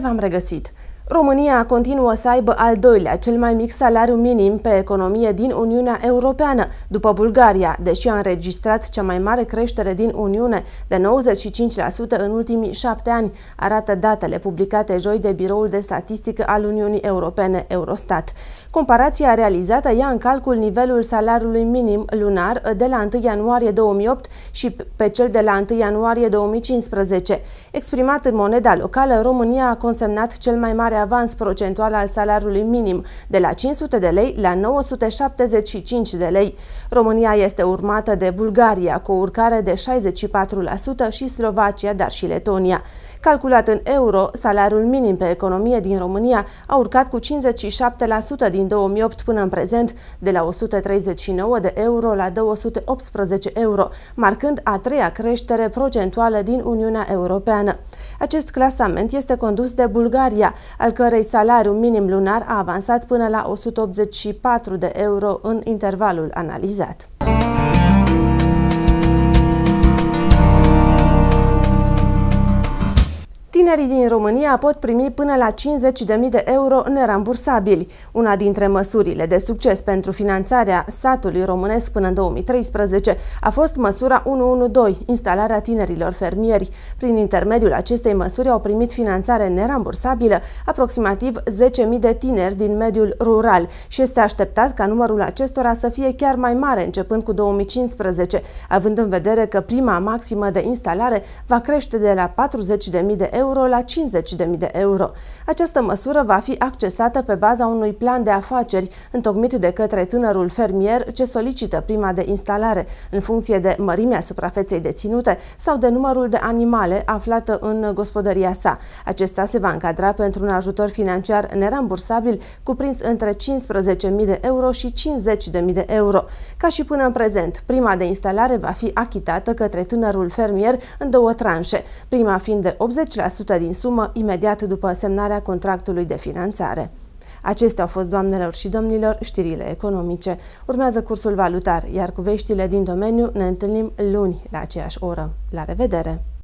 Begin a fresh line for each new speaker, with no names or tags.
v-am regăsit! România continuă să aibă al doilea cel mai mic salariu minim pe economie din Uniunea Europeană, după Bulgaria, deși a înregistrat cea mai mare creștere din Uniune, de 95% în ultimii 7 ani, arată datele publicate joi de Biroul de Statistică al Uniunii Europene, Eurostat. Comparația realizată ia în calcul nivelul salariului minim lunar de la 1 ianuarie 2008 și pe cel de la 1 ianuarie 2015. Exprimat în moneda locală, România a consemnat cel mai mare avans procentual al salariului minim, de la 500 de lei la 975 de lei. România este urmată de Bulgaria, cu o urcare de 64% și Slovacia, dar și Letonia. Calculat în euro, salariul minim pe economie din România a urcat cu 57% din 2008 până în prezent, de la 139 de euro la 218 euro, marcând a treia creștere procentuală din Uniunea Europeană. Acest clasament este condus de Bulgaria, al cărei salariu minim lunar a avansat până la 184 de euro în intervalul analizat. Tinerii din România pot primi până la 50.000 de euro nerambursabili. Una dintre măsurile de succes pentru finanțarea satului românesc până în 2013 a fost măsura 112, instalarea tinerilor fermieri. Prin intermediul acestei măsuri au primit finanțare nerambursabilă aproximativ 10.000 de tineri din mediul rural și este așteptat ca numărul acestora să fie chiar mai mare începând cu 2015, având în vedere că prima maximă de instalare va crește de la 40.000 de euro la 50.000 de euro. Această măsură va fi accesată pe baza unui plan de afaceri întocmit de către tânărul fermier ce solicită prima de instalare, în funcție de mărimea suprafeței deținute sau de numărul de animale aflată în gospodăria sa. Acesta se va încadra pentru un ajutor financiar nerambursabil cuprins între 15.000 de euro și 50.000 de euro. Ca și până în prezent, prima de instalare va fi achitată către tânărul fermier în două tranșe, prima fiind de 80% din sumă imediat după semnarea contractului de finanțare. Acestea au fost, doamnelor și domnilor, știrile economice. Urmează cursul valutar, iar cu veștile din domeniu ne întâlnim luni la aceeași oră. La revedere!